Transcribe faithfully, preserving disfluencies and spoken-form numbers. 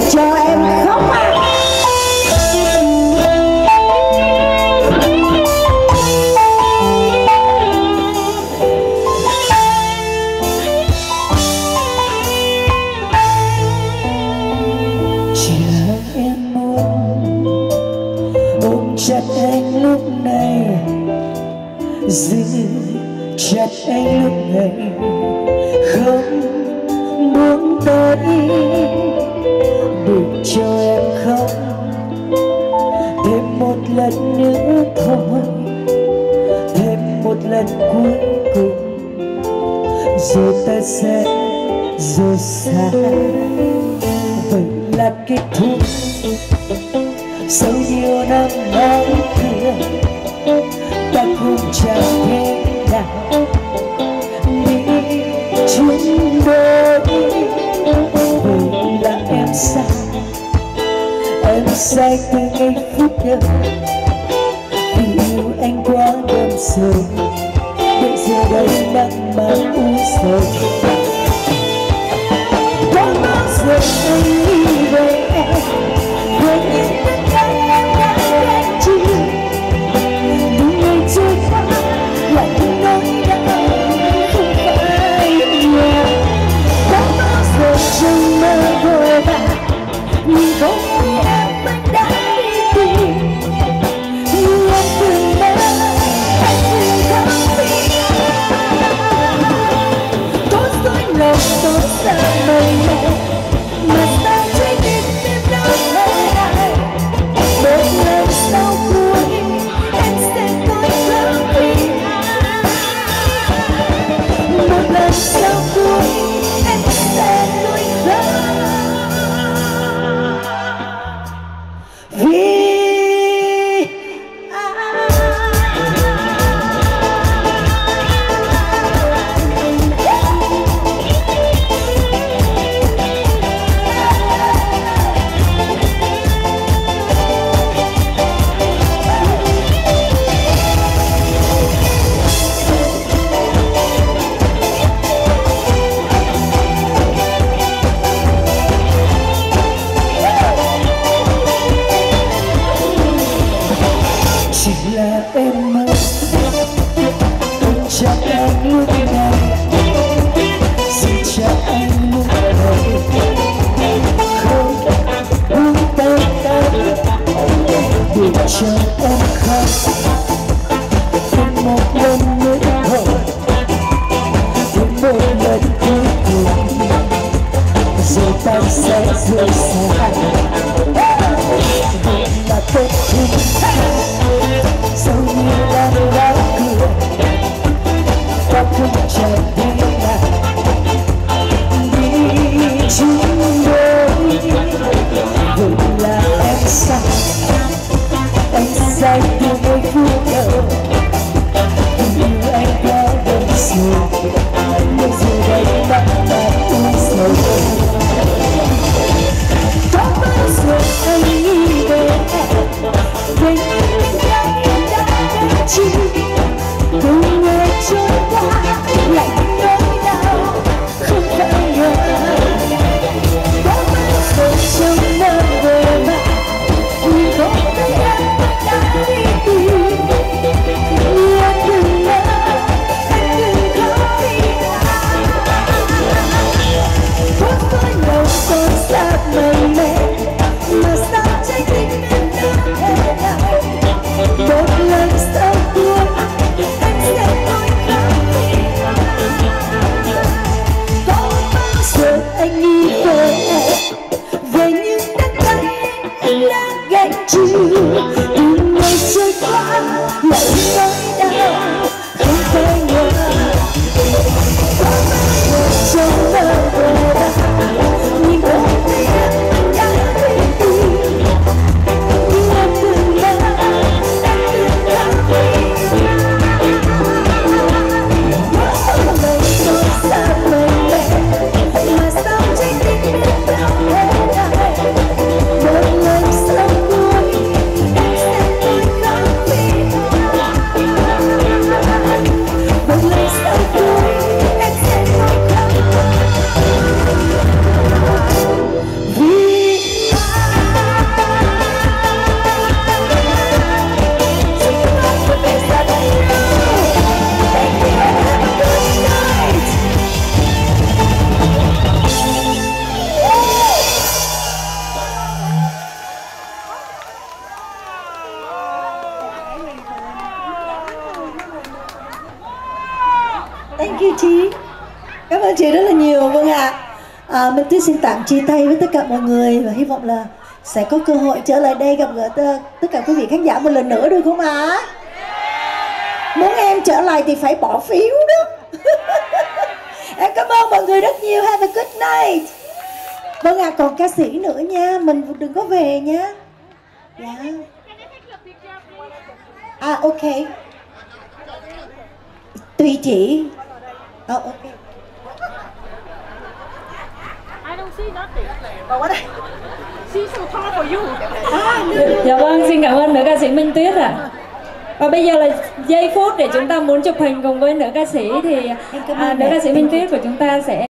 cho em khóc à. Chặt anh lúc này, giữ chặt anh lúc này, không muốn tới để cho em khóc thêm một lần nữa thôi, thêm một lần cuối cùng, rồi ta sẽ rời xa. Vậy là kết thúc sau nhiều năm nói thương, ta cũng chẳng thể nào đi chung đôi. Vậy là em sai, em sai từ ngay phút đầu, vì yêu anh quá đâm sâu, bây giờ đây đang mang u sầu. Có bao giờ anh nghĩ về em, về những tất cả em đã gánh chịu, những ngày trôi qua lại những nỗi đau không phải nhiều. Có bao giờ trong mơ vội vã nhìn không thấy em vẫn đã đi tìm, như em từng mơ anh từng không biết. Tốt dối lòng tốt sợ mây mây mà sao trái tim em đâu thế này. Một lần sau cuối em sẽ nói không vì ai, một lần sau cuối em sẽ nói không vì là em mơ ôm chặt anh lúc này, giữ chặt anh lúc này, không buông tay ta để cho em khóc thêm một lần nữa thôi, thêm một lần cuối cùng, rồi ta sẽ rời xa. Vậy là kết thúc sau nhiều năm đã cười, ta cũng chẳng thể nào đi chung đôi. Vậy là em sai, anh sai từ ngay phút đầu, vì yêu anh quá đâm sâu, bây giờ đây đã là u sầu. Có bao giờ anh nghĩ về em, về những cái em đã gánh chịu, từng ngày trôi qua lại nỗi đau không phải ngờ. Có bao giờ trong mơ về mà nhìn không thấy em đã đi tìm, như anh từng mơ anh từng không biết ai. Có với lòng son sát mây mê mà sao trái tim em đã thế nào. Một lần sau cuối anh sẽ nói không vì ai. Có bao giờ anh nghĩ về em, về những đắng cay anh đã gánh chịu, từng ngày trôi qua lại nỗi đau không phải ngờ. Có bao giờ trong mơ về ta nhìn không thấy em đã chị rất là nhiều. Vâng ạ. À, Minh Tuyết xin tạm chia tay với tất cả mọi người và hy vọng là sẽ có cơ hội trở lại đây gặp gỡ tất cả quý vị khán giả một lần nữa, được không ạ? À? Muốn em trở lại thì phải bỏ phiếu đó. Em cảm ơn mọi người rất nhiều. Have a good night. Vâng ạ, à, còn ca sĩ nữa nha, mình đừng có về nha. Dạ. À ok. Tùy chị. Oh, ok. I don't see nothing. Vào qua đây. She's so tall for you. À, dạ vâng, xin cảm ơn nữ ca sĩ Minh Tuyết ạ. À. Và bây giờ là giây phút để chúng ta muốn chụp hình cùng với nữ ca sĩ thì à, nữ ca sĩ Minh Tuyết của chúng ta sẽ